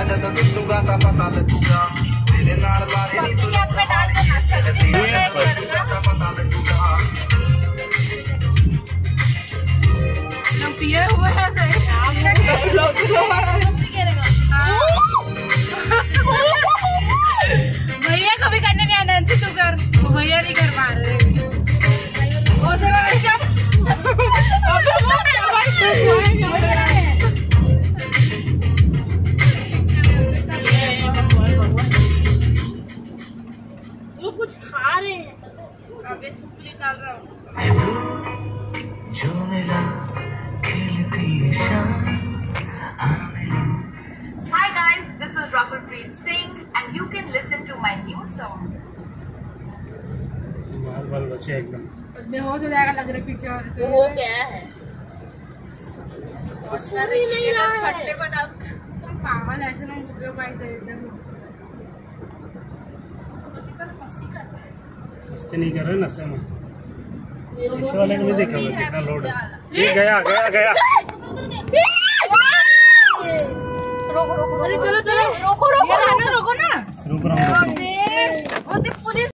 जब मिलूंगा ता पता लगूगा तेरे नाल लारे नी तू पता लगूगा ना पिए हुए हैं भैया कभी करने नहीं आना तू कर, भैया नहीं कर पा रहे। वो कुछ खा रहे हैं, अबे थूक डाल रहा हूँ। जो मेरा खिलती शाम। Hi guys, this is Rakulpreet Singh and you can listen to my new song. बाल बचे एकदम बेहोश हो जाएगा लग रहा है पीछे वाले से। हो गया है फट्टे बना पागल ऐसे ना वीडियो पाई दे देते हैं। सोची पर मस्ती कर रहे हैं। मस्ती नहीं कर रहे नशे में। इस वाले को नहीं देखा मैं कितना लोड है। ये गया गया गया। अरे चलो चलो रोको रोको ना रोको ना। रुक रहा हूँ।